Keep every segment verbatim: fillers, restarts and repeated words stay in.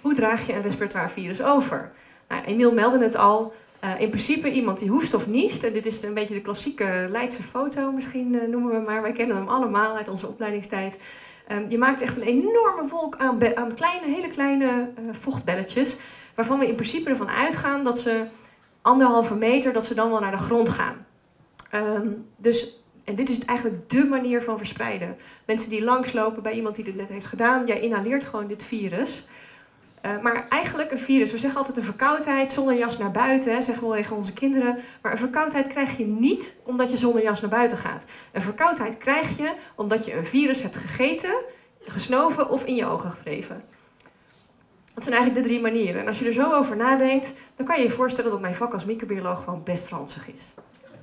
Hoe draag je een respiratoire virus over? Nou, Emiel meldde het al. Uh, in principe iemand die hoest of niest. En dit is een beetje de klassieke Leidse foto, misschien uh, noemen we maar. Wij kennen hem allemaal uit onze opleidingstijd. Um, je maakt echt een enorme wolk aan, aan kleine, hele kleine uh, vochtbelletjes. Waarvan we in principe ervan uitgaan dat ze anderhalve meter, dat ze dan wel naar de grond gaan. Um, dus, en dit is eigenlijk dé manier van verspreiden. Mensen die langslopen bij iemand die dit net heeft gedaan, jij inhaleert gewoon dit virus. Uh, maar eigenlijk een virus, we zeggen altijd een verkoudheid zonder jas naar buiten, hè, zeggen we tegen onze kinderen. Maar een verkoudheid krijg je niet omdat je zonder jas naar buiten gaat. Een verkoudheid krijg je omdat je een virus hebt gegeten, gesnoven of in je ogen gewreven. Dat zijn eigenlijk de drie manieren. En als je er zo over nadenkt, dan kan je je voorstellen dat mijn vak als microbioloog gewoon best ranzig is.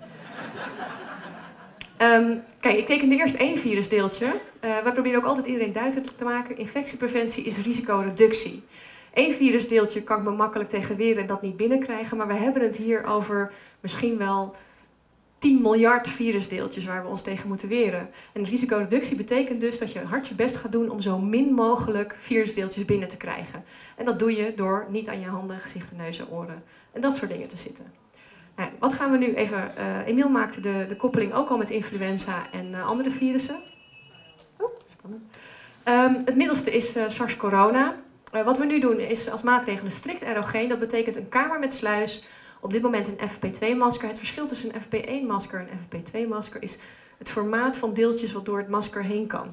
Um, kijk, ik tekende eerst één virusdeeltje. Uh, wij proberen ook altijd iedereen duidelijk te maken. Infectiepreventie is risicoreductie. Eén virusdeeltje kan ik me makkelijk tegen weren en dat niet binnenkrijgen. Maar we hebben het hier over misschien wel tien miljard virusdeeltjes waar we ons tegen moeten weren. En risicoreductie betekent dus dat je hard je best gaat doen om zo min mogelijk virusdeeltjes binnen te krijgen. En dat doe je door niet aan je handen, gezichten, neus en oren en dat soort dingen te zitten. Nou, wat gaan we nu even... Uh, Emiel maakte de, de koppeling ook al met influenza en uh, andere virussen. Oeh, spannend. Um, het middelste is uh, SARS-corona. Uh, wat we nu doen is als maatregelen strikt aerogeen. Dat betekent een kamer met sluis. Op dit moment een F F P twee masker. Het verschil tussen een F F P één masker en een F F P twee masker is het formaat van deeltjes wat door het masker heen kan.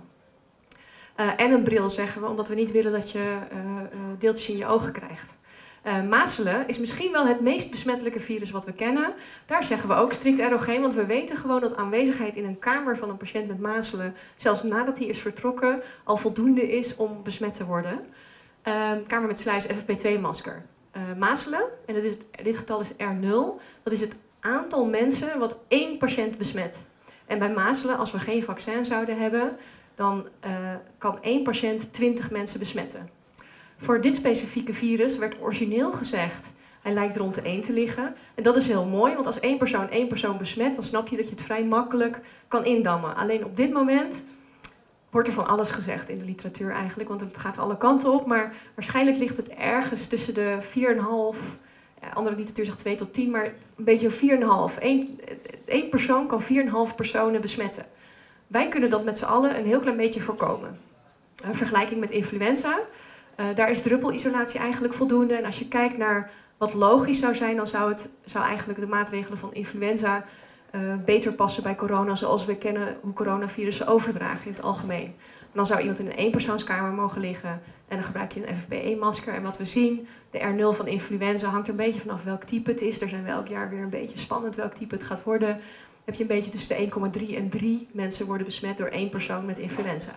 Uh, en een bril zeggen we, omdat we niet willen dat je uh, uh, deeltjes in je ogen krijgt. Uh, mazelen is misschien wel het meest besmettelijke virus wat we kennen. Daar zeggen we ook strikt aerogeen, want we weten gewoon dat aanwezigheid in een kamer van een patiënt met mazelen, zelfs nadat hij is vertrokken, al voldoende is om besmet te worden. Uh, kamer met sluis, F F P twee masker. Uh, mazelen, en dit, is, dit getal is R nul, dat is het aantal mensen wat één patiënt besmet. En bij mazelen, als we geen vaccin zouden hebben, dan uh, kan één patiënt twintig mensen besmetten. Voor dit specifieke virus werd origineel gezegd, hij lijkt rond de één te liggen. En dat is heel mooi, want als één persoon één persoon besmet, dan snap je dat je het vrij makkelijk kan indammen. Alleen op dit moment wordt er van alles gezegd in de literatuur eigenlijk, want het gaat alle kanten op. Maar waarschijnlijk ligt het ergens tussen de vier komma vijf, ja, andere literatuur zegt twee tot tien, maar een beetje vier komma vijf. Eén, één persoon kan vier komma vijf personen besmetten. Wij kunnen dat met z'n allen een heel klein beetje voorkomen. Een vergelijking met influenza. Uh, daar is druppelisolatie eigenlijk voldoende. En als je kijkt naar wat logisch zou zijn, dan zou, het, zou eigenlijk de maatregelen van influenza uh, beter passen bij corona, zoals we kennen hoe coronavirussen overdragen in het algemeen. En dan zou iemand in een eenpersoonskamer mogen liggen en dan gebruik je een F F P één masker. En wat we zien, de R nul van influenza hangt er een beetje vanaf welk type het is. Er zijn we elk jaar weer een beetje spannend welk type het gaat worden. Heb je een beetje tussen de één komma drie en drie mensen worden besmet door één persoon met influenza.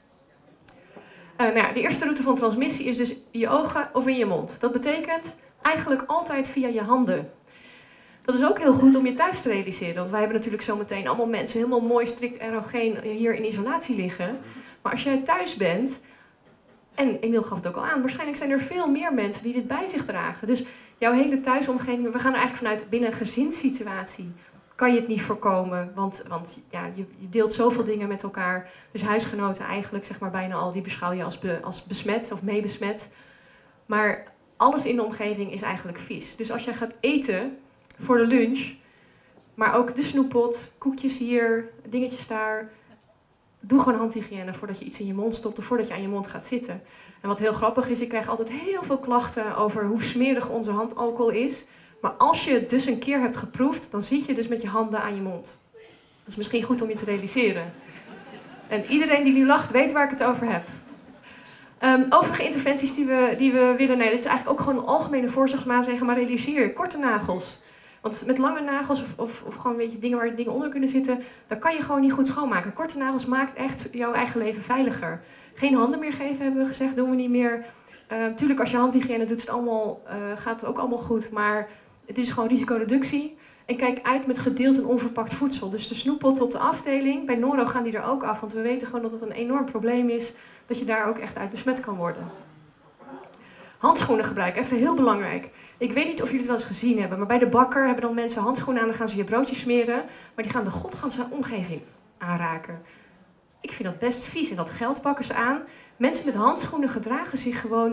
Uh, nou ja, de eerste route van transmissie is dus in je ogen of in je mond. Dat betekent eigenlijk altijd via je handen. Dat is ook heel goed om je thuis te realiseren. Want wij hebben natuurlijk zometeen allemaal mensen helemaal mooi strikt aerogeen hier in isolatie liggen. Maar als jij thuis bent, en Emiel gaf het ook al aan, waarschijnlijk zijn er veel meer mensen die dit bij zich dragen. Dus jouw hele thuisomgeving, we gaan er eigenlijk vanuit binnen een gezinssituatie, kan je het niet voorkomen, want, want ja, je, je deelt zoveel dingen met elkaar. Dus huisgenoten eigenlijk, zeg maar bijna al, die beschouw je als, be, als besmet of meebesmet. Maar alles in de omgeving is eigenlijk vies. Dus als jij gaat eten voor de lunch, maar ook de snoeppot, koekjes hier, dingetjes daar, doe gewoon handhygiëne voordat je iets in je mond stopt of voordat je aan je mond gaat zitten. En wat heel grappig is, ik krijg altijd heel veel klachten over hoe smerig onze handalcohol is. Maar als je het dus een keer hebt geproefd, dan zit je dus met je handen aan je mond. Dat is misschien goed om je te realiseren. En iedereen die nu lacht, weet waar ik het over heb. Um, overige interventies die we, die we willen, nee, dit is eigenlijk ook gewoon een algemene voorzorgsmaatregel, maar realiseer, korte nagels. Want met lange nagels of, of, of gewoon weet je, dingen waar dingen onder kunnen zitten, dan kan je gewoon niet goed schoonmaken. Korte nagels maakt echt jouw eigen leven veiliger. Geen handen meer geven, hebben we gezegd, doen we niet meer. Natuurlijk, uh, als je handhygiëne doet, het allemaal, uh, gaat het ook allemaal goed, maar het is gewoon risicoreductie. En kijk uit met gedeeld en onverpakt voedsel. Dus de snoeppotten op de afdeling, bij Noro gaan die er ook af. Want we weten gewoon dat het een enorm probleem is, dat je daar ook echt uit besmet kan worden. Handschoenen gebruiken, even heel belangrijk. Ik weet niet of jullie het wel eens gezien hebben, maar bij de bakker hebben dan mensen handschoenen aan, dan gaan ze je broodjes smeren. Maar die gaan de godganse omgeving aanraken. Ik vind dat best vies en dat geld pakken ze aan. Mensen met handschoenen gedragen zich gewoon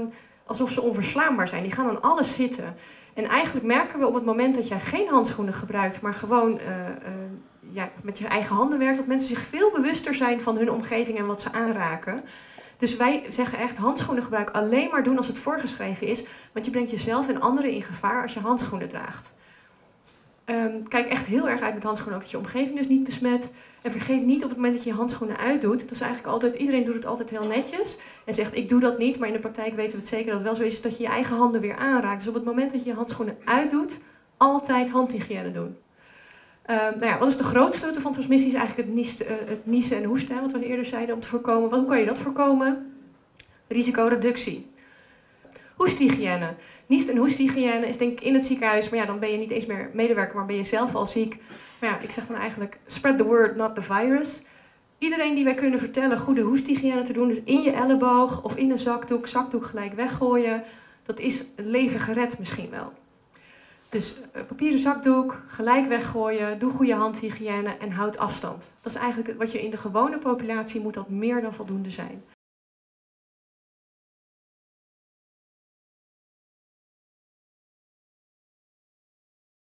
alsof ze onverslaanbaar zijn. Die gaan aan alles zitten. En eigenlijk merken we op het moment dat jij geen handschoenen gebruikt, maar gewoon uh, uh, ja, met je eigen handen werkt, dat mensen zich veel bewuster zijn van hun omgeving en wat ze aanraken. Dus wij zeggen echt handschoenen gebruik alleen maar doen als het voorgeschreven is, want je brengt jezelf en anderen in gevaar als je handschoenen draagt. Um, kijk echt heel erg uit met handschoenen ook dat je omgeving dus niet besmet. En vergeet niet op het moment dat je je handschoenen uitdoet. Dat is eigenlijk altijd, iedereen doet het altijd heel netjes. En zegt ik doe dat niet, maar in de praktijk weten we het zeker dat het wel zo is dat je je eigen handen weer aanraakt. Dus op het moment dat je je handschoenen uitdoet, altijd handhygiëne doen. Uh, nou ja, wat is de grootste route van transmissie? Is eigenlijk het, nies, uh, het niezen en hoesten, hè, wat we eerder zeiden, om te voorkomen. Hoe kan je dat voorkomen? Risicoreductie. Hoesthygiëne. Niest- en hoesthygiëne is denk ik in het ziekenhuis, maar ja, dan ben je niet eens meer medewerker, maar ben je zelf al ziek. Maar ja, ik zeg dan eigenlijk, spread the word, not the virus. Iedereen die wij kunnen vertellen goede hoesthygiëne te doen, dus in je elleboog of in een zakdoek, zakdoek gelijk weggooien, dat is een leven gered misschien wel. Dus uh, papieren zakdoek, gelijk weggooien, doe goede handhygiëne en houd afstand. Dat is eigenlijk wat je in de gewone populatie moet dat meer dan voldoende zijn.